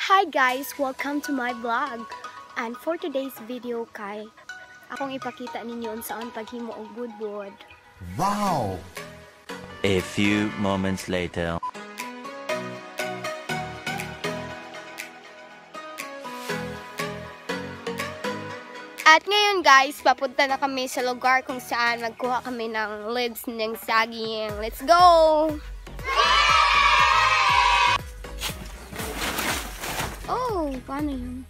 Hi guys! Welcome to my vlog. And for today's video kay akong ipakita ninyo saan paghimo og budbud. Wow! A few moments later. At ngayon guys, papunta na kami sa lugar kung saan magkuha kami ng lids ng saging. Let's go! Oh, paano yun?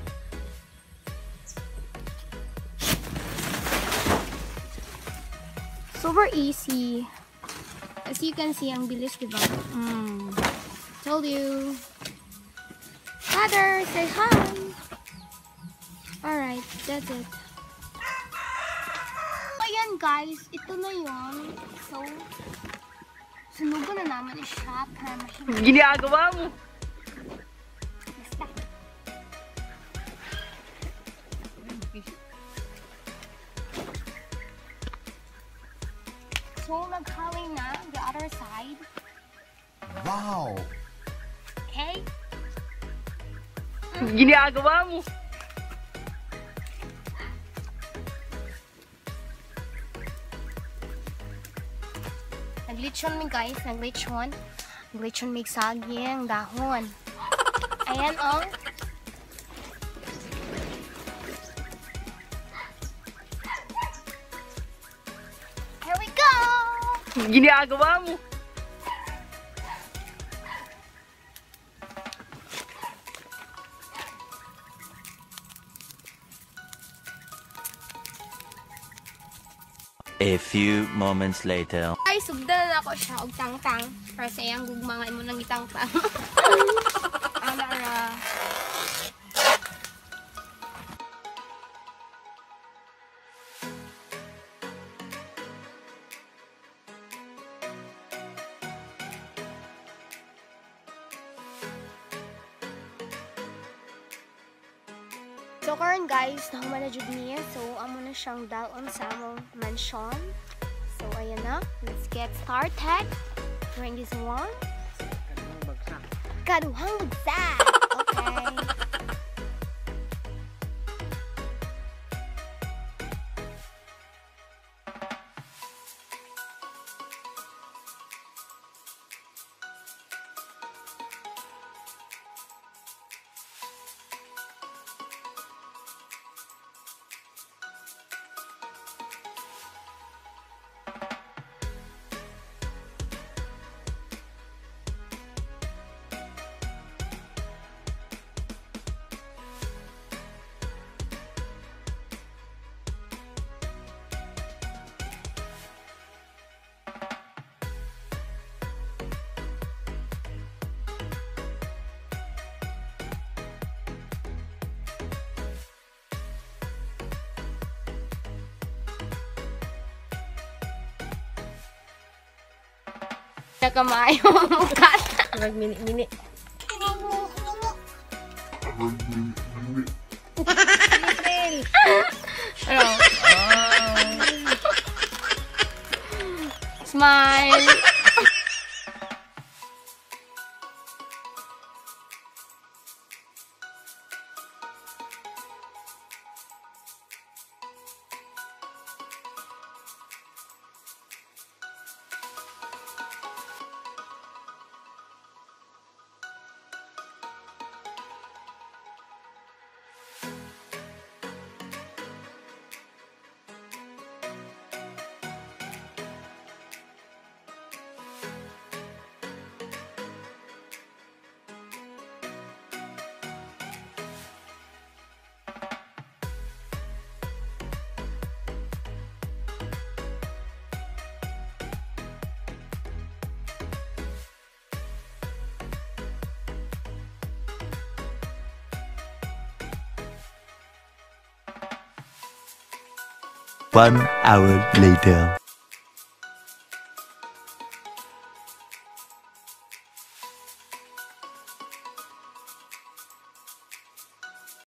Super easy. As you can see, ang bilis, diba? Told you. Father, say hi! Alright, that's it. Ayan guys, ito na yun. So, sunugan na naman siya para mahinig. Ginagawa mo! Basta. So, naghaling na the other side. Wow! Okay? Ginagawa mo! Naglitsyon mi guys, naglitsyon. Naglitsyon may saging, dahon. Ayan oh. Here we go! Ginagawa mo! A few moments later. Ay, sugdan na ako siya og tangtang. Para sa iyang gugmangay mo nang itangtang. Ana ra. So karon guys, nahuman na jud niya. So amo na siyang dalon sa among mansion. So ayan na, let's get started. Bring this one. Kaduhang bagsak. Okay. Nakamayo ang mukha. Nagmini-mini. Ano? Smile. One hour later.